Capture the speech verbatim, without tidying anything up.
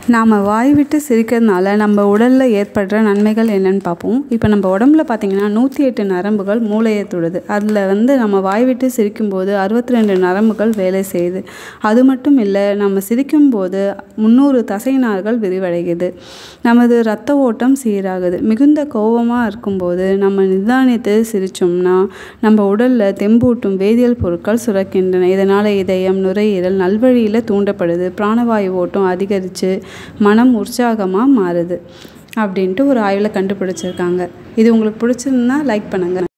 நாம் வாய் விட்டு சிரிக்கிறதுனால நம்ம உடலில் ஏற்படுற நன்மைகள் என்னென்னு பார்ப்போம். இப்போ நம்ம உடம்புல பார்த்திங்கன்னா நூற்றி எட்டு நரம்புகள் மூளையை தொடுது. அதில் வந்து நம்ம வாய் விட்டு சிரிக்கும்போது அறுபத்தி ரெண்டு நரம்புகள் வேலை செய்யுது. அது மட்டும் இல்லை, நம்ம சிரிக்கும்போது முந்நூறு தசைநார்கள் விரிவடைகிறது. நமது இரத்த ஓட்டம் சீராகுது. மிகுந்த கோபமாக இருக்கும்போது நம்ம நிதானித்து சிரித்தோம்னா நம்ம உடலில் தெம்பூட்டும் வேதியியல் பொருட்கள் சுரக்கின்றன. இதனால் இதயம், நுரையீரல் நல்வழியில் தூண்டப்படுது. பிராணவாயு ஓட்டம் அதிகரித்து மனம் உற்சாகமாக மாறுது அப்படின்ட்டு ஒரு ஆய்வில் கண்டுபிடிச்சிருக்காங்க. இது உங்களுக்கு பிடிச்சிருந்தா லைக் பண்ணுங்கள்.